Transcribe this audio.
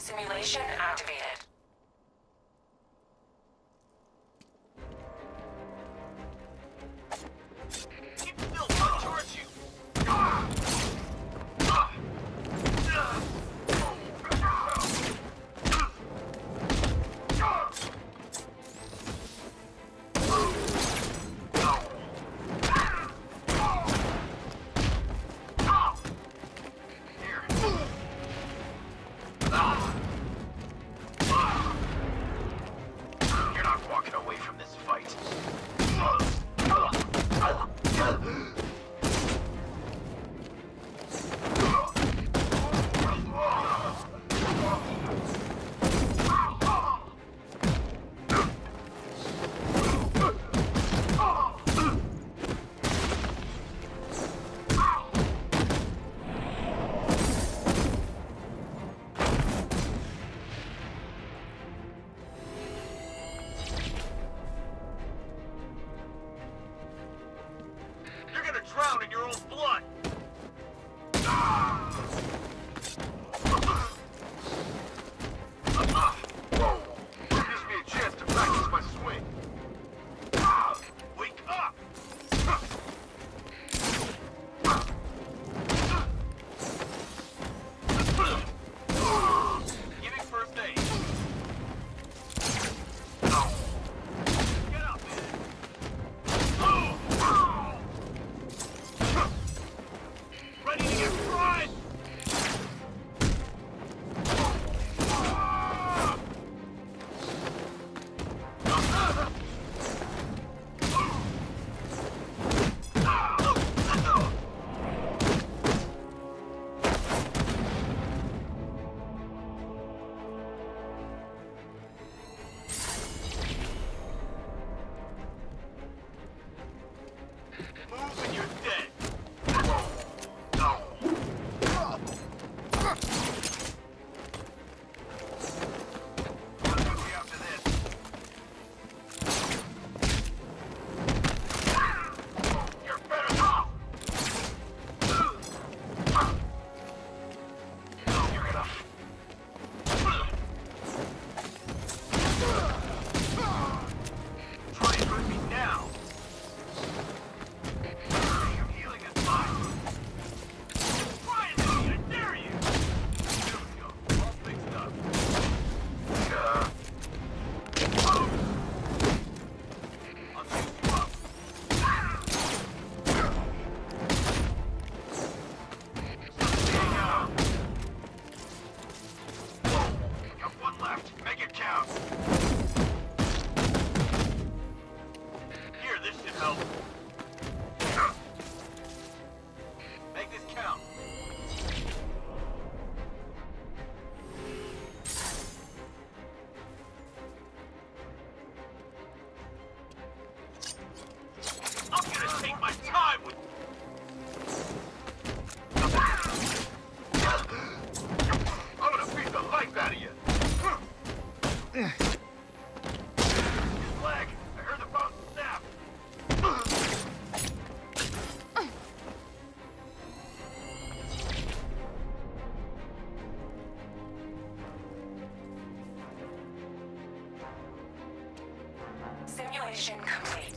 Simulation activated. Keep still, I'll charge you. You're not walking away from this fight. You're gonna drown in your own blood! Gives me a chance to practice my swing. Wake up! Giving first aid. Get up, man! Ready to get fried! Move and you're dead. After this. You're better off. You're gonna. Try and hurt me now. Your healing is mine. Try and hit me, I dare you. There we go. All fixed up. I'll juice you up. Staying out. Got one left. Make it count. Here, this should help. Make this count. I'm gonna take my time with. I'm gonna beat the life out of you. His leg. I heard the bone snap. Simulation complete.